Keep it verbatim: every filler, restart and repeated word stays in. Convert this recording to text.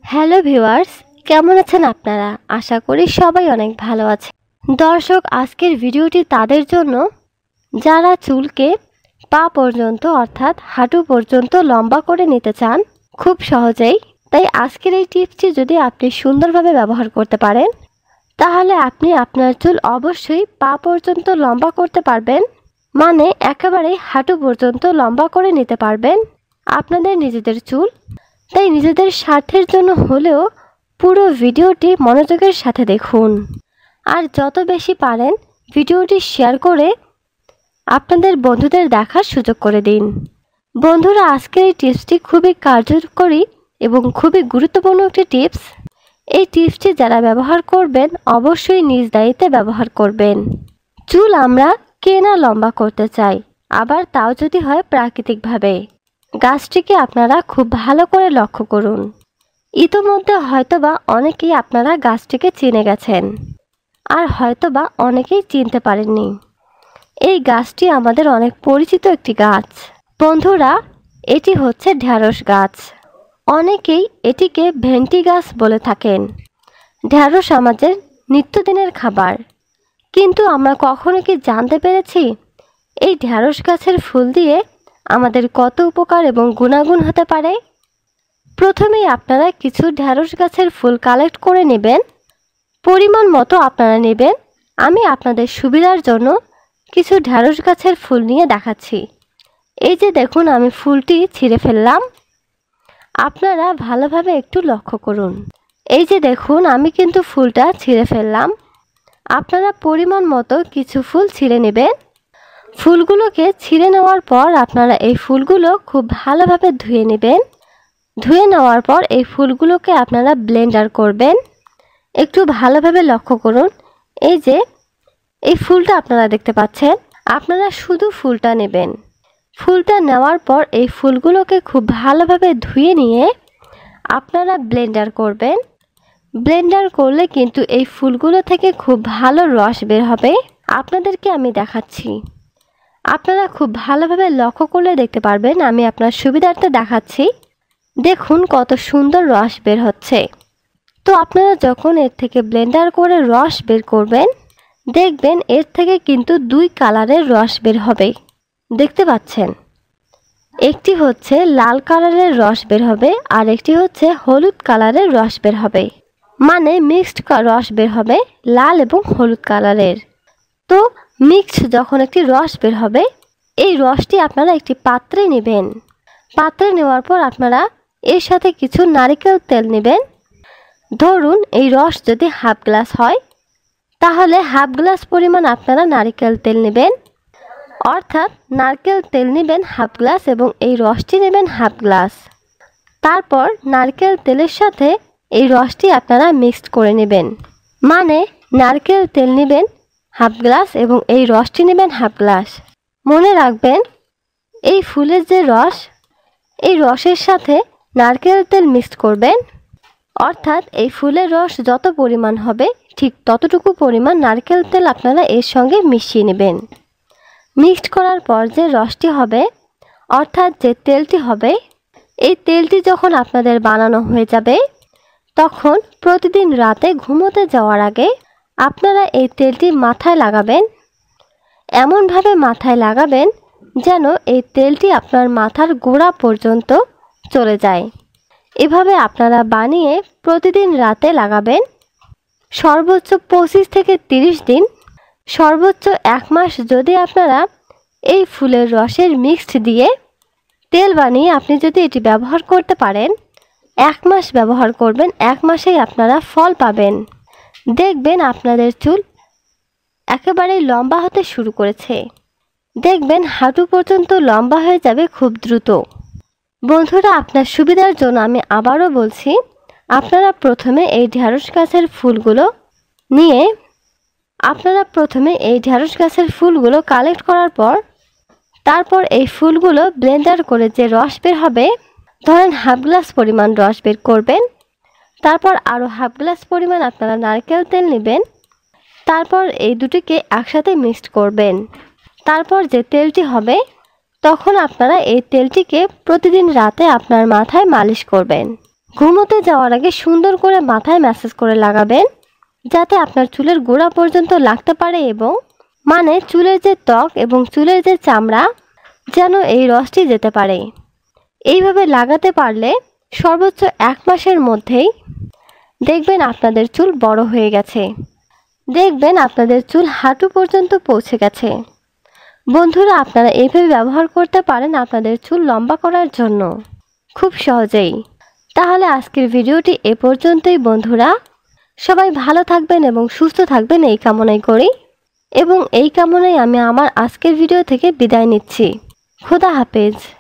Hello viewers, কেমন আছেন আপনারা? আশা করি সবাই অনেক ভালো আছে। দর্শক, আজকের ভিডিওটি তাদের জন্য যারা চুলকে পা পর্যন্ত অর্থাৎ হাঁটু পর্যন্ত লম্বা করে নিতে চান খুব সহজেই। তাই আজকের এই টিপসটি যদি আপনি সুন্দরভাবে ব্যবহার করতে পারেন তাহলে আপনি আপনার চুল অবশ্যই পা পর্যন্ত লম্বা করতে পারবেন, মানে একেবারে হাঁটু পর্যন্ত লম্বা করে নিতে পারবেন আপনাদের নিজেদের চুল। তাই নিজেদের স্বার্থের জন্য হলেও পুরো ভিডিওটি মনোযোগের সাথে দেখুন, আর যত বেশি পারেন ভিডিওটি শেয়ার করে আপনাদের বন্ধুদের দেখার সুযোগ করে দিন। বন্ধুরা, আজকের এই টিপসটি খুবই কার্যকরী এবং খুবই গুরুত্বপূর্ণ একটি টিপস। এই টিপসটি যারা ব্যবহার করবেন অবশ্যই নিজ দায়িত্বে ব্যবহার করবেন। চুল আমরা কে না লম্বা করতে চাই, আবার তাও যদি হয় প্রাকৃতিকভাবে। গাছটিকে আপনারা খুব ভালো করে লক্ষ্য করুন। ইতোমধ্যে হয়তোবা অনেকেই আপনারা গাছটিকে চিনে গেছেন, আর হয়তোবা অনেকেই চিনতে পারেননি। এই গাছটি আমাদের অনেক পরিচিত একটি গাছ। বন্ধুরা, এটি হচ্ছে ঢ্যাঁড়স গাছ। অনেকেই এটিকে ভেন্টি গাছ বলে থাকেন। ঢ্যাঁড়স আমাদের নিত্যদিনের খাবার, কিন্তু আমরা কখনো কি জানতে পেরেছি এই ঢ্যাঁড়স গাছের ফুল দিয়ে আমাদের কত উপকার এবং গুণাগুণ হতে পারে? প্রথমেই আপনারা কিছু ঢ্যাঁড়স গাছের ফুল কালেক্ট করে নেবেন। পরিমাণ মতো আপনারা নেবেন। আমি আপনাদের সুবিধার জন্য কিছু ঢ্যাঁড়স গাছের ফুল নিয়ে দেখাচ্ছি। এই যে দেখুন, আমি ফুলটি ছিঁড়ে ফেললাম। আপনারা ভালোভাবে একটু লক্ষ্য করুন। এই যে দেখুন, আমি কিন্তু ফুলটা ছিঁড়ে ফেললাম। আপনারা পরিমাণ মতো কিছু ফুল ছিঁড়ে নেবেন। ফুলগুলোকে ছিঁড়ে নেওয়ার পর আপনারা এই ফুলগুলো খুব ভালোভাবে ধুয়ে নেবেন। ধুয়ে নেওয়ার পর এই ফুলগুলোকে আপনারা ব্লেন্ডার করবেন। একটু ভালোভাবে লক্ষ্য করুন। এই যে এই ফুলটা আপনারা দেখতে পাচ্ছেন, আপনারা শুধু ফুলটা নেবেন। ফুলটা নেওয়ার পর এই ফুলগুলোকে খুব ভালোভাবে ধুয়ে নিয়ে আপনারা ব্লেন্ডার করবেন। ব্লেন্ডার করলে কিন্তু এই ফুলগুলো থেকে খুব ভালো রস বের হবে। আপনাদেরকে আমি দেখাচ্ছি, আপনারা খুব ভালোভাবে লক্ষ্য করলে দেখতে পারবেন। আমি আপনার সুবিধার্থে দেখাচ্ছি। দেখুন কত সুন্দর রস বের হচ্ছে। তো আপনারা যখন এর থেকে ব্লেন্ডার করে রস বের করবেন, দেখবেন এর থেকে কিন্তু দুই কালারের রস বের হবে। দেখতে পাচ্ছেন, একটি হচ্ছে লাল কালারের রস বের হবে, আর একটি হচ্ছে হলুদ কালারের রস বের হবে, মানে মিক্সড রস বের হবে লাল এবং হলুদ কালারের। তো মিক্সড যখন একটি রস বের হবে, এই রসটি আপনারা একটি পাত্রে নেবেন। পাত্রে নেওয়ার পর আপনারা এর সাথে কিছু নারকেল তেল নেবেন। ধরুন এই রস যদি হাফ গ্লাস হয়, তাহলে হাফ গ্লাস পরিমাণ আপনারা নারকেল তেল নেবেন। অর্থাৎ নারকেল তেল নেবেন হাফ গ্লাস এবং এই রসটি নেবেন হাফ গ্লাস। তারপর নারকেল তেলের সাথে এই রসটি আপনারা মিক্সড করে নেবেন, মানে নারকেল তেল নেবেন হাফ গ্লাস এবং এই রসটি নেবেন হাফ গ্লাস। মনে রাখবেন, এই ফুলের যে রস, এই রসের সাথে নারকেল তেল মিক্সড করবেন। অর্থাৎ এই ফুলের রস যত পরিমাণ হবে ঠিক ততটুকু পরিমাণ নারকেল তেল আপনারা এর সঙ্গে মিশিয়ে নেবেন। মিক্সড করার পর যে রসটি হবে, অর্থাৎ যে তেলটি হবে, এই তেলটি যখন আপনাদের বানানো হয়ে যাবে, তখন প্রতিদিন রাতে ঘুমোতে যাওয়ার আগে আপনারা এই তেলটি মাথায় লাগাবেন। এমনভাবে মাথায় লাগাবেন যেন এই তেলটি আপনার মাথার গোড়া পর্যন্ত চলে যায়। এভাবে আপনারা বানিয়ে প্রতিদিন রাতে লাগাবেন। সর্বোচ্চ পঁচিশ থেকে তিরিশ দিন, সর্বোচ্চ এক মাস যদি আপনারা এই ফুলের রসের মিক্সড দিয়ে তেল বানিয়ে আপনি যদি এটি ব্যবহার করতে পারেন, এক মাস ব্যবহার করবেন, এক মাসেই আপনারা ফল পাবেন। দেখবেন আপনাদের চুল একেবারেই লম্বা হতে শুরু করেছে। দেখবেন হাঁটু পর্যন্ত লম্বা হয়ে যাবে খুব দ্রুত। বন্ধুরা, আপনার সুবিধার জন্য আমি আবারও বলছি, আপনারা প্রথমে এই ঢ্যাঁড়স গাছের ফুলগুলো নিয়ে আপনারা প্রথমে এই ঢ্যাঁড়স গাছের ফুলগুলো কালেক্ট করার পর তারপর এই ফুলগুলো ব্লেন্ডার করে যে রস বের হবে, ধরেন হাফ গ্লাস পরিমাণ রস বের করবেন। তারপর আরও হাফ গ্লাস পরিমাণ আপনারা নারকেল তেল নেবেন। তারপর এই দুটিকে একসাথে মিক্সড করবেন। তারপর যে তেলটি হবে, তখন আপনারা এই তেলটিকে প্রতিদিন রাতে আপনার মাথায় মালিশ করবেন। ঘুমোতে যাওয়ার আগে সুন্দর করে মাথায় ম্যাসাজ করে লাগাবেন, যাতে আপনার চুলের গোড়া পর্যন্ত লাগতে পারে, এবং মানে চুলের যে ত্বক এবং চুলের যে চামড়া যেন এই রসটি যেতে পারে। এইভাবে লাগাতে পারলে সর্বোচ্চ এক মাসের মধ্যেই দেখবেন আপনাদের চুল বড় হয়ে গেছে, দেখবেন আপনাদের চুল হাঁটু পর্যন্ত পৌঁছে গেছে। বন্ধুরা, আপনারা এইভাবে ব্যবহার করতে পারেন আপনাদের চুল লম্বা করার জন্য খুব সহজেই। তাহলে আজকের ভিডিওটি এ পর্যন্তই বন্ধুরা। সবাই ভালো থাকবেন এবং সুস্থ থাকবেন এই কামনাই করি, এবং এই কামনায় আমি আমার আজকের ভিডিও থেকে বিদায় নিচ্ছি। খোদা হাফেজ।